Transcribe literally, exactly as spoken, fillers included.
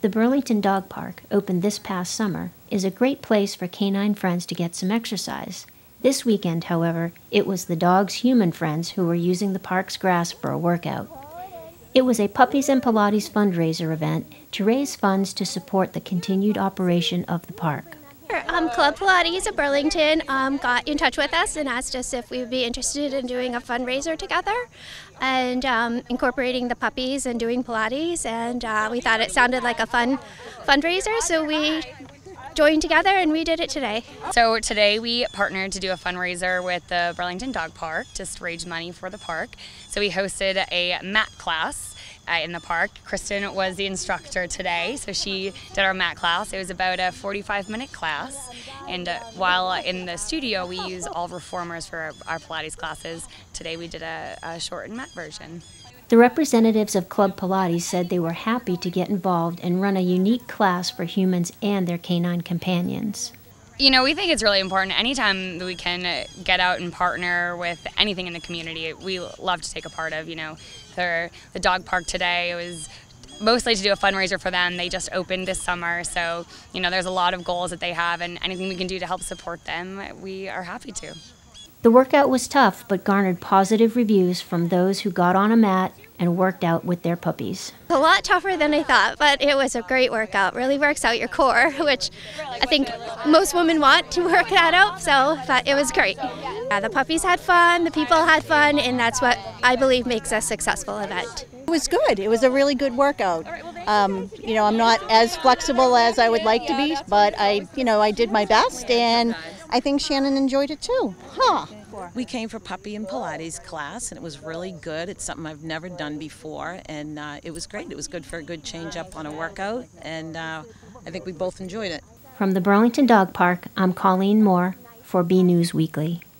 The Burlington Dog Park, opened this past summer, is a great place for canine friends to get some exercise. This weekend, however, it was the dog's human friends who were using the park's grass for a workout. It was a Puppies and Pilates fundraiser event to raise funds to support the continued operation of the park. Um, Club Pilates of Burlington um, got in touch with us and asked us if we would be interested in doing a fundraiser together and um, incorporating the puppies and doing Pilates, and uh, we thought it sounded like a fun fundraiser, so we joined together and we did it today. So today we partnered to do a fundraiser with the Burlington Dog Park to raise money for the park. So we hosted a mat class Uh, in the park. Kristen was the instructor today, so she did our mat class. It was about a forty-five minute class, and uh, while in the studio we use all reformers for our, our Pilates classes, today we did a, a shortened mat version. The representatives of Club Pilates said they were happy to get involved and run a unique class for humans and their canine companions. You know, we think it's really important. Anytime that we can get out and partner with anything in the community, we love to take a part of. You know, the, the dog park today, it was mostly to do a fundraiser for them. They just opened this summer, so, you know, there's a lot of goals that they have, and anything we can do to help support them, we are happy to. The workout was tough, but garnered positive reviews from those who got on a mat and worked out with their puppies. A lot tougher than I thought, but it was a great workout. Really works out your core, which I think most women want to work that out, so but it was great. Yeah, the puppies had fun, the people had fun, and that's what I believe makes a successful event. It was good. It was a really good workout. Um, you know, I'm not as flexible as I would like to be, but I, you know, I did my best, and I think Shannon enjoyed it too. Huh. We came for Puppy and Pilates class, and it was really good. It's something I've never done before, and uh, it was great. It was good for a good change up on a workout, and uh, I think we both enjoyed it. From the Burlington Dog Park, I'm Colleen Moore for B News Weekly.